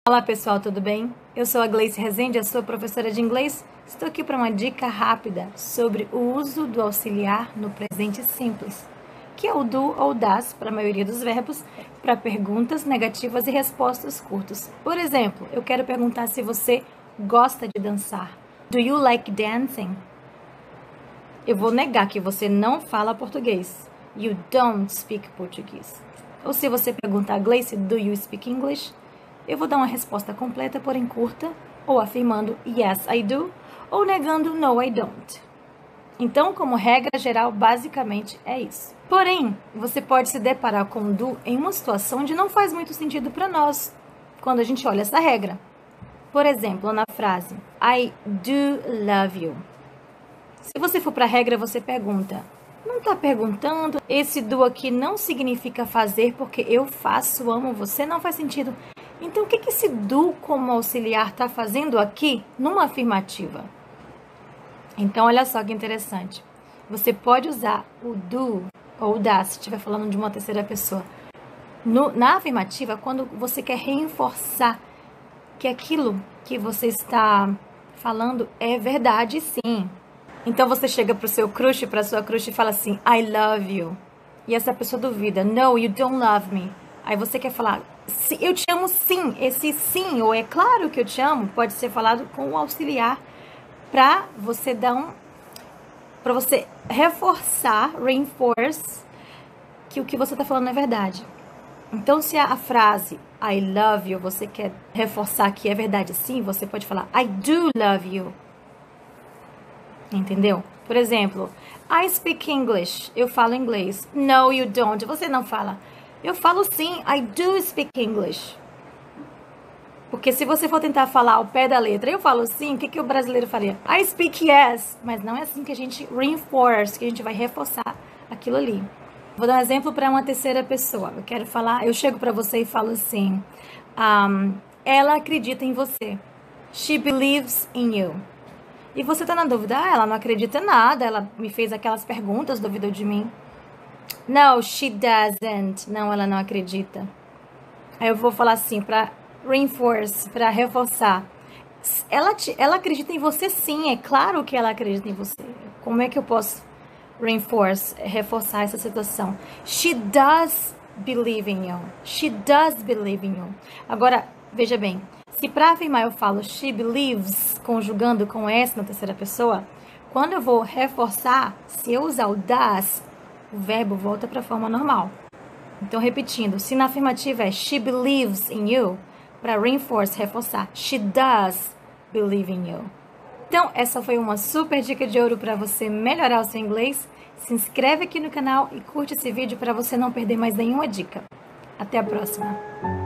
Olá pessoal, tudo bem? Eu sou a Gleice Rezende, a sua professora de inglês. Estou aqui para uma dica rápida sobre o uso do auxiliar no presente simples, que é o do ou das para a maioria dos verbos, para perguntas negativas e respostas curtas. Por exemplo, eu quero perguntar se você gosta de dançar. Do you like dancing? Eu vou negar que você não fala português. You don't speak Portuguese. Ou se você perguntar, Gleice, do you speak English? Eu vou dar uma resposta completa, porém curta, ou afirmando yes, I do, ou negando no, I don't. Então, como regra geral, basicamente é isso. Porém, você pode se deparar com do em uma situação onde não faz muito sentido para nós, quando a gente olha essa regra. Por exemplo, na frase I do love you. Se você for para a regra, você pergunta. Não está perguntando, esse do aqui não significa fazer porque eu faço, amo você, não faz sentido. Então, o que esse do como auxiliar está fazendo aqui numa afirmativa? Então, olha só que interessante. Você pode usar o do ou da, se estiver falando de uma terceira pessoa, na afirmativa, quando você quer reforçar que aquilo que você está falando é verdade, sim. Então, você chega para o seu crush, para a sua crush e fala assim, I love you. E essa pessoa duvida, no, you don't love me. Aí você quer falar, eu te amo sim. Esse sim, ou é claro que eu te amo, pode ser falado com o auxiliar para você para você reforçar, reinforce, que o que você está falando é verdade. Então, se a frase I love you, você quer reforçar que é verdade sim, você pode falar I do love you. Entendeu? Por exemplo, I speak English. Eu falo inglês. No, you don't. Você não fala. Eu falo sim, I do speak English. Porque se você for tentar falar ao pé da letra, eu falo sim, o que o brasileiro faria? I speak yes. Mas não é assim que a gente reinforce, que a gente vai reforçar aquilo ali. Vou dar um exemplo para uma terceira pessoa. Eu chego para você e falo assim, ela acredita em você. She believes in you. E você tá na dúvida, ela não acredita em nada, ela me fez aquelas perguntas, duvidou de mim. No, she doesn't. Não, ela não acredita. Aí eu vou falar assim, para reinforce, para reforçar. Ela acredita em você sim, é claro que ela acredita em você. Como é que eu posso reforçar essa situação? She does believe in you. She does believe in you. Agora, veja bem, se para afirmar eu falo she believes, conjugando com S na terceira pessoa, quando eu vou reforçar, se eu usar o does, o verbo volta para a forma normal. Então, repetindo, se na afirmativa é she believes in you, para reinforce, reforçar, she does believe in you. Então, essa foi uma super dica de ouro para você melhorar o seu inglês. Se inscreve aqui no canal e curte esse vídeo para você não perder mais nenhuma dica. Até a próxima!